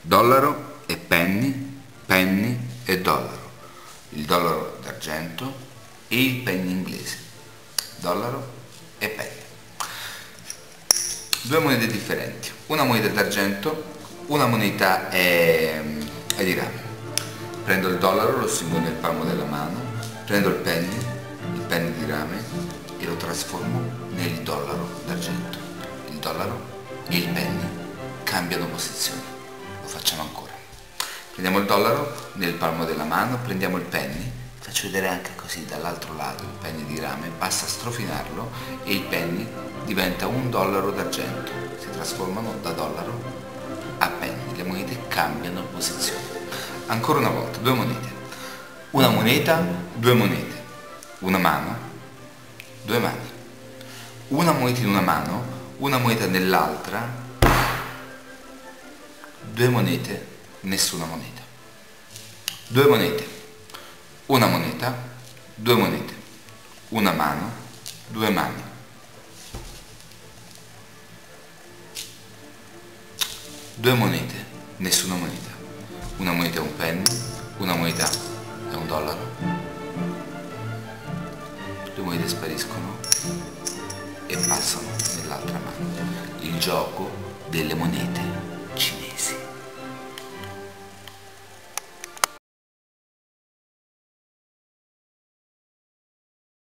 dollaro e penny, penny e dollaro, il dollaro d'argento e il penny inglese, dollaro e penny. Due monete differenti, una moneta d'argento, una moneta è di rame. Prendo il dollaro, lo stringo nel palmo della mano, prendo il penny di rame e lo trasformo nel dollaro d'argento. Il dollaro e il penny cambiano posizione. Lo facciamo ancora. Prendiamo il dollaro nel palmo della mano, prendiamo il penny, faccio vedere anche così dall'altro lato il penny di rame, basta strofinarlo e il penny diventa un dollaro d'argento. Si trasformano da dollaro a penny, le monete cambiano posizione. Ancora una volta, due monete. Una moneta, due monete. Una mano, due mani. Una moneta in una mano, una moneta nell'altra, due monete, nessuna moneta. Due monete. Una moneta, due monete. Una mano, due mani. Due monete, nessuna moneta. Una moneta è un penny, una moneta è un dollaro. Le monete spariscono e passano nell'altra mano. Il gioco delle monete.